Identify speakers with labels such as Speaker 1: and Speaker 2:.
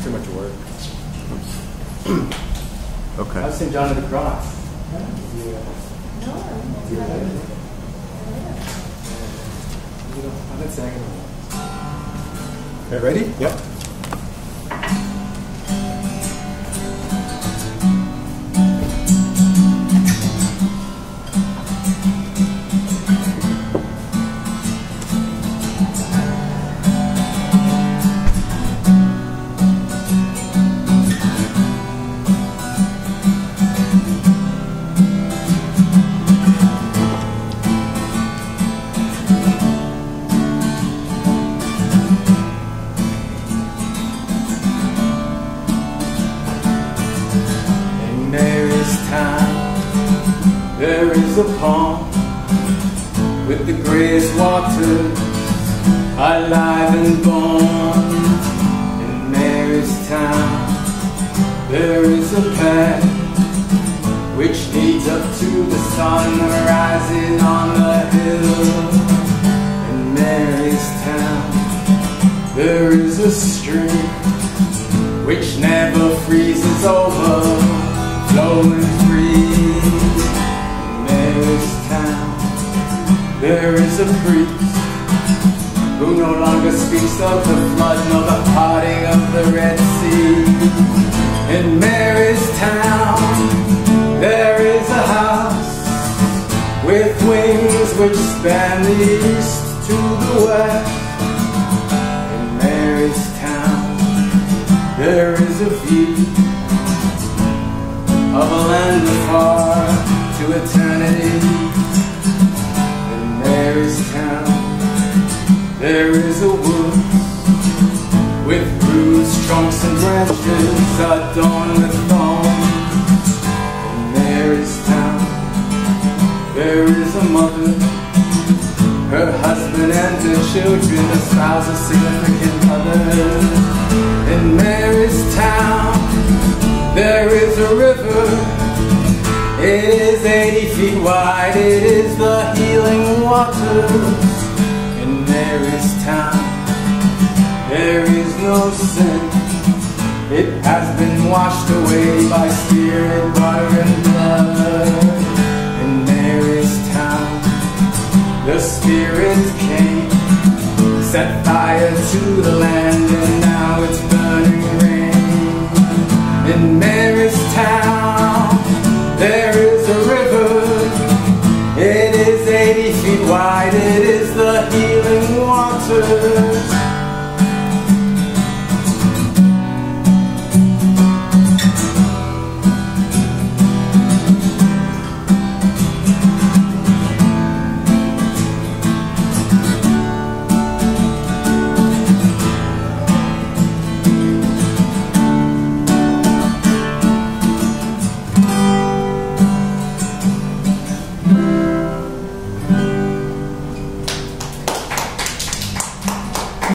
Speaker 1: Too much work.
Speaker 2: Okay.
Speaker 1: I've St. John of the Cross. I've been saying it. Okay, ready? Yep.
Speaker 3: There is a pond with the greyest water, alive and born. In Mary's town there is a path which leads up to the sun rising on the hill. In Mary's town there is a stream which never freezes over, flowing free. There is a priest who no longer speaks of the flood nor the parting of the Red Sea. In Mary's town there is a house with wings which span the east to the west. In Mary's town there is a view of a land afar to eternity. Mary's town there is a wood with bruised trunks and branches adorned with thorns. In Mary's town there is a mother, her husband and her children, the spouse of significant others. In Mary's town there is a river. It is 80 feet wide, it is the healing waters. In Mary's town there is no sin, it has been washed away by spirit, water and blood. In Mary's town the Spirit came, set fire to the land, and now it's burning rain. In